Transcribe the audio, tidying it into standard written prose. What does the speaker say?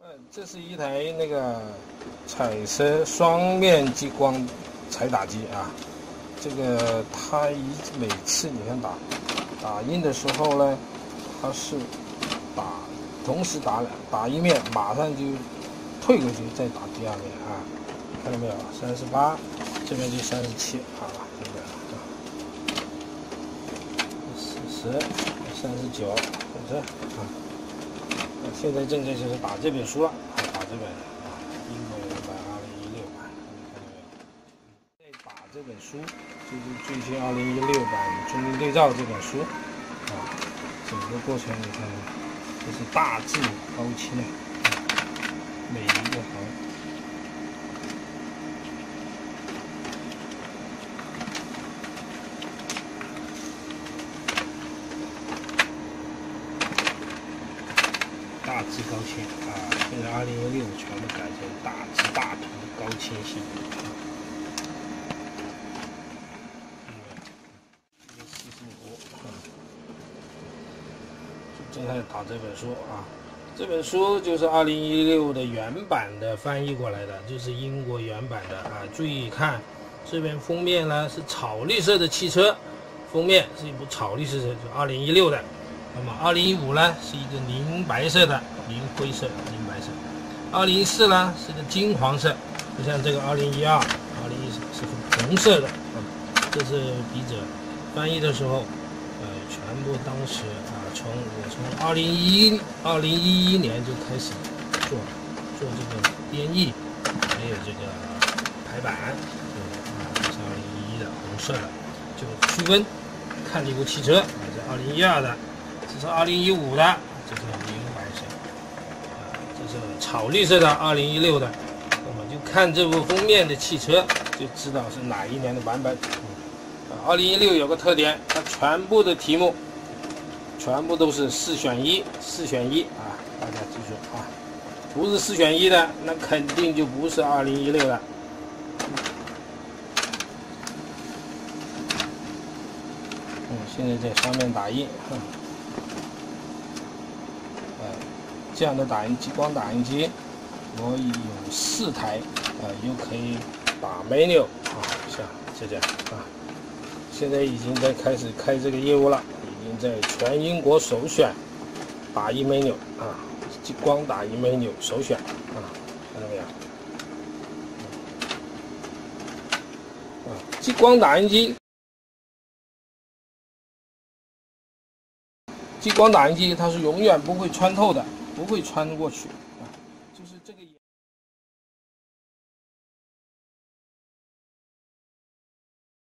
这是一台那个彩色双面激光彩打机啊。这个它每次你看打印的时候呢，它是同时打一面，马上就退过去再打第二面啊，看到没有？38，这边就37啊，这边40、39，这啊。现在正在就是打这本书了，打这本啊，英国原版2016版，你看到没有？在打这本书，就是最新2016版中英对照这本书啊，整个过程你看，这是大字高清啊，每一个行。大字高清啊，现在2016全部改成大字大图高清系列。正在打这本书啊，这本书就是2016的原版的翻译过来的，就是英国原版的啊。注意看，这边封面呢是草绿色的汽车，封面是一部草绿色的，就2016的。那么2015呢是一个零白色的，零灰色、零白色。2014呢是个金黄色，就像这个2012、2014是红色的。这是笔者翻译的时候，全部当时啊，我从2011年就开始做这个编译，还有这个排版，这是2011的红色的，就区分看这部汽车，这2012的。这是2015的，这是零白色，这是草绿色的2016的。那么就看这部封面的汽车，就知道是哪一年的版本。2016有个特点，它全部的题目全部都是4选1啊，大家记住啊，不是4选1的，那肯定就不是2016的。现在在上面打印。这样的激光打印机，我有4台，又可以打 manual 啊，像这样啊。现在已经在开始开这个业务了，已经在全英国首选打印 manual 啊，激光打印 manual 首选啊，看到没有？激光打印机。激光打印机它是永远不会穿透的，不会穿过去